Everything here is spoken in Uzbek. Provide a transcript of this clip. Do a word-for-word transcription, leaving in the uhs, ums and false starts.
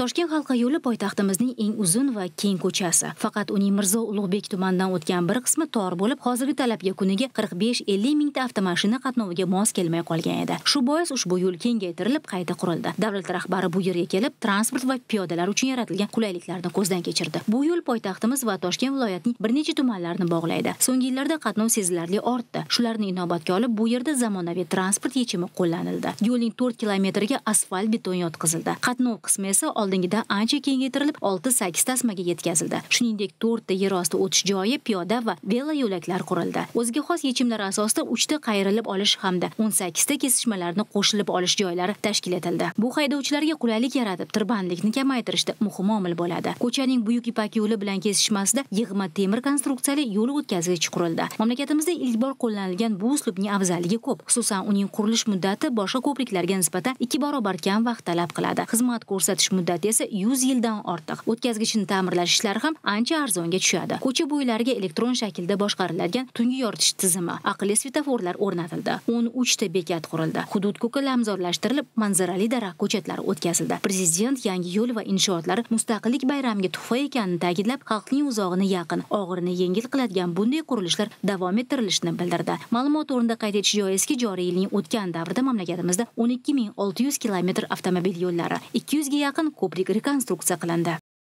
Toshkent halqa yo'li poytaxtimizning eng uzun va keng ko'chasi. Faqat uning Mirzo Ulug'bek tumanidan o'tgan bir qismi tor bo'lib, hozirgi talabga kuniga qirq besh ellik mingta avtomashina qatnoviga mos kelmay qolgan edi. Shu bois ushbu yo'l kengaytirilib, qayta qurildi. Davlat rahbari bu yerga kelib, transport va piyodalar uchun yaratilgan qulayliklarni ko'zdan kechirdi. Bu yo'l poytaxtimiz va Toshkent viloyatining bir necha tumanlarini bog'laydi. So'nggi yillarda qatnov sezilarli ortdi. Shularni inobatga olib, bu yerda zamonaviy transport yechimi qo'llanildi. Yo'lning to'rt kilometriga asfalt beton yotqizildi. Qatnov qismi esa oldingidan ancha kengaytirilib, olti sakkiz tasmaga yetkazildi. Shuningdek, to'rtta yer osti o'tish joyi, piyoda va velo yo'laklar qurildi. O'ziga xos yechimlar asosida uchta qayrilib olish hamda o'n sakkizta kesishmalarni qo'shilib olish joylari tashkil etildi. Bu haydovchilarga qulaylik yaratib, tirbandlikni kamaytirishda muhim omil bo'ladi. Ko'chaning Buyuk Ipak yo'li bilan kesishmasida yig'ma temir konstruksiyali yo'l o'tkazgich qurildi. Mamlakatimizda ilk bor qo'llanilgan bu uslubning afzalligi ko'p. Xususan, uning qurilish muddati boshqa ko'priklarga nisbatan ikki barobar kam vaqt talab qiladi. Xizmat ko'rsatish muddati esa yuz yildan ortiq. O'tkazgichni ta'mirlash ishlari ham ancha arzonga tushadi. Ko'cha bo'ylariga elektron shaklda boshqariladigan tungi yoritish tizimi, aqlli svetoforlar o'rnatildi. o'n uchta bekat qurildi. Hudud ko'kalamzorlashtirilib, manzarali daraxt ko'chatlari o'tkazildi. Prezident yangi yo'l va inshootlari mustaqillik bayramiga tuhfa ekanini ta'kidlab, xalqning uzog'ini yaqin, og'irini yengil qiladigan bunday qurilishlar davom ettirilishini bildirdi. Ma'lumot o'rnida qayd etish joizki, joriy yilning o'tgan davrida mamlakatimizda o'n ikki ming olti yuz kilometr avtomobil yo'llari, ikki yuzga yaqin ko'prik rekonstruksiya qilindi.